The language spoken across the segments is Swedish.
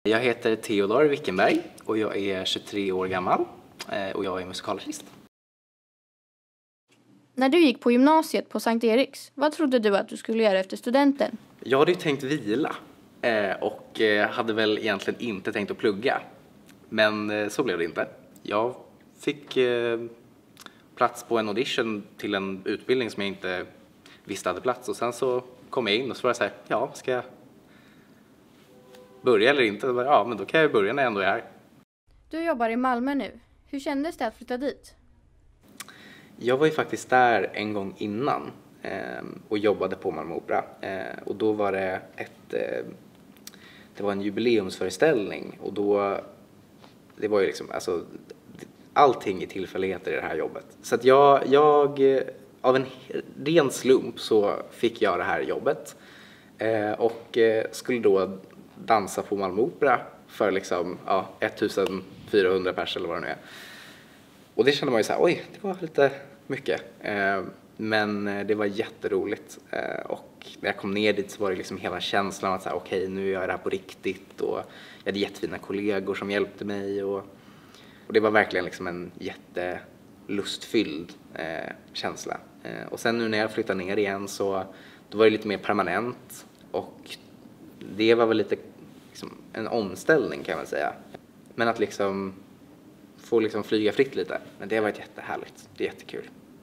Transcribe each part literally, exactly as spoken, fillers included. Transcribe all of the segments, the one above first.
Jag heter Theodor Wickenberg och jag är tjugotre år gammal och jag är musikalartist. När du gick på gymnasiet på Sankt Eriks, vad trodde du att du skulle göra efter studenten? Jag hade ju tänkt vila och hade väl egentligen inte tänkt att plugga. Men så blev det inte. Jag fick plats på en audition till en utbildning som jag inte visste hade plats. Och sen så kom jag in och så var jag så här, ja, ska jag börja eller inte? Ja, men då kan jag börja när jag ändå är här. Du jobbar i Malmö nu. Hur kändes det att flytta dit? Jag var ju faktiskt där en gång innan eh, och jobbade på Malmö Opera. Eh, och då var det ett, eh, det var en jubileumsföreställning och då, det var ju liksom, alltså, allting är tillfälligheter i det här jobbet. Så att jag, jag, av en ren slump så fick jag det här jobbet eh, och eh, skulle då dansa på Malmö Opera för liksom, ja, ettusenfyrahundra pers eller vad det nu är. Och det kände man ju så här, oj, det var lite mycket. Eh, men det var jätteroligt. Eh, och när jag kom ner dit så var det liksom hela känslan att så här, okej, nu gör jag det här på riktigt. Och jag hade jättefina kollegor som hjälpte mig. Och, och det var verkligen liksom en jättelustfylld eh, känsla. Eh, och sen nu när jag flyttade ner igen så då var det lite mer permanent. Och det var väl lite liksom, en omställning kan man säga. Men att liksom få liksom flyga fritt lite. Men det har varit jättehärligt. Det är jättekul.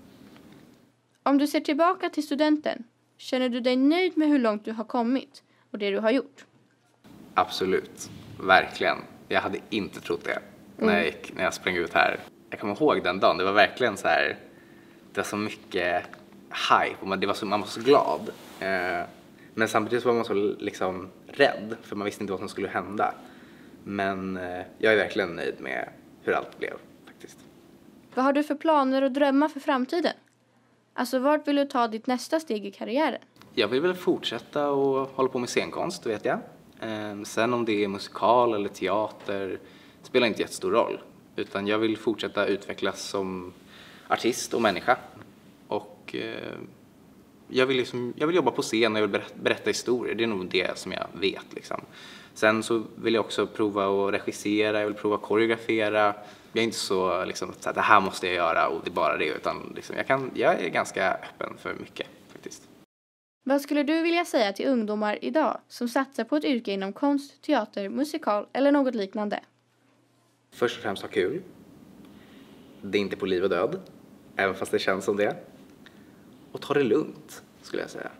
Om du ser tillbaka till studenten, känner du dig nöjd med hur långt du har kommit och det du har gjort? Absolut. Verkligen. Jag hade inte trott det mm. när, jag gick, när jag sprang ut här. Jag kommer ihåg den dagen. Det var verkligen så här. Det var så mycket hype. Och man, det var så, man var så glad. Eh, men samtidigt var man så liksom rädd. För man visste inte vad som skulle hända. Men eh, jag är verkligen nöjd med hur allt blev faktiskt. Vad har du för planer och drömmar för framtiden? Alltså vart vill du ta ditt nästa steg i karriären? Jag vill väl fortsätta och hålla på med scenkonst, vet jag. Eh, sen om det är musikal eller teater spelar inte jättestor roll. Utan jag vill fortsätta utvecklas som artist och människa. Och eh, jag, vill liksom, jag vill jobba på scen och jag vill berätta historier. Det är nog det som jag vet liksom. Sen så vill jag också prova att regissera, jag vill prova att koreografera. Jag är inte så liksom att det här måste jag göra och det är bara det, utan liksom, jag, kan, jag är ganska öppen för mycket faktiskt. Vad skulle du vilja säga till ungdomar idag som satsar på ett yrke inom konst, teater, musikal eller något liknande? Först och främst ha kul. Det är inte på liv och död, även fast det känns som det. Och ta det lugnt, skulle jag säga.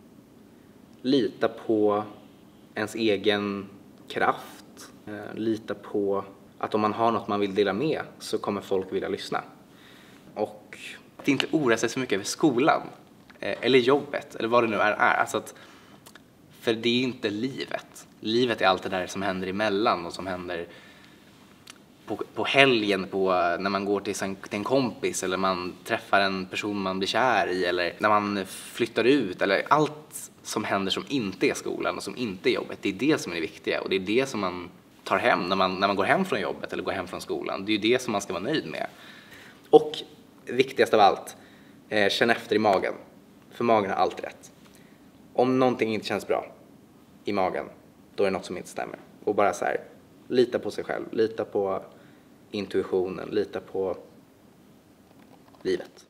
Lita på ens egen kraft. Lita på att om man har något man vill dela med så kommer folk vilja lyssna. Och att inte oroa sig så mycket över skolan eller jobbet eller vad det nu är. Alltså att, för det är inte livet. Livet är allt det där som händer emellan och som händer på, på helgen på, när man går till, till en kompis eller man träffar en person man blir kär i eller när man flyttar ut eller allt som händer som inte är skolan och som inte är jobbet. Det är det som är det viktiga och det är det som man tar hem när man, när man går hem från jobbet eller går hem från skolan. Det är ju det som man ska vara nöjd med. Och viktigast av allt, eh, känn efter i magen. För magen har alltid rätt. Om någonting inte känns bra i magen, då är det något som inte stämmer. Och bara så här, lita på sig själv, lita på intuitionen, lita på livet.